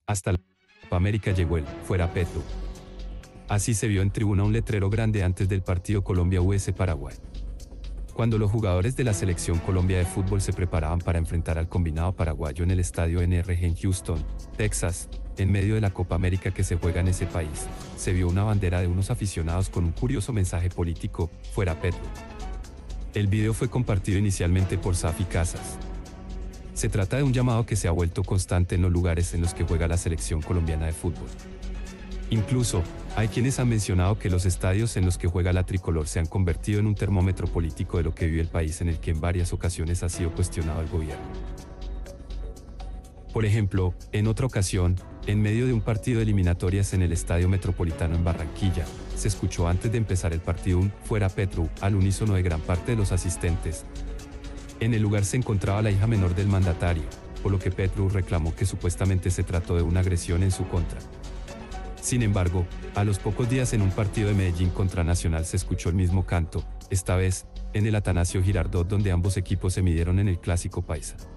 Hasta la Copa América llegó el "fuera Petro". Así se vio en tribuna un letrero grande antes del partido Colombia-US Paraguay. Cuando los jugadores de la Selección Colombia de fútbol se preparaban para enfrentar al combinado paraguayo en el estadio NRG en Houston, Texas, en medio de la Copa América que se juega en ese país, se vio una bandera de unos aficionados con un curioso mensaje político: "fuera Petro". El video fue compartido inicialmente por Safi Casas. Se trata de un llamado que se ha vuelto constante en los lugares en los que juega la selección colombiana de fútbol. Incluso, hay quienes han mencionado que los estadios en los que juega la tricolor se han convertido en un termómetro político de lo que vive el país, en el que en varias ocasiones ha sido cuestionado el gobierno. Por ejemplo, en otra ocasión, en medio de un partido de eliminatorias en el Estadio Metropolitano en Barranquilla, se escuchó antes de empezar el partido un "fuera Petro" al unísono de gran parte de los asistentes. En el lugar se encontraba la hija menor del mandatario, por lo que Petro reclamó que supuestamente se trató de una agresión en su contra. Sin embargo, a los pocos días, en un partido de Medellín contra Nacional, se escuchó el mismo canto, esta vez en el Atanasio Girardot, donde ambos equipos se midieron en el clásico paisa.